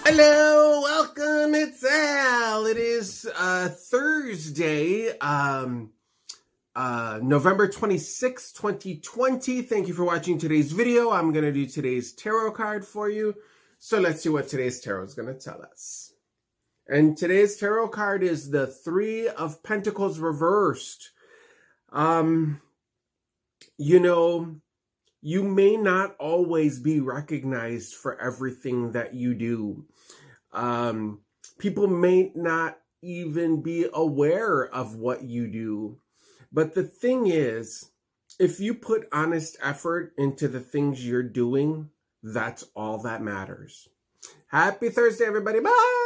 Hello, welcome, it's Al. It is Thursday, November 26, 2020. Thank you for watching today's video. I'm going to do today's tarot card for you. So let's see what today's tarot is going to tell us. And today's tarot card is the Three of Pentacles reversed. You know, you may not always be recognized for everything that you do. People may not even be aware of what you do. But the thing is, if you put honest effort into the things you're doing, that's all that matters. Happy Thursday, everybody. Bye!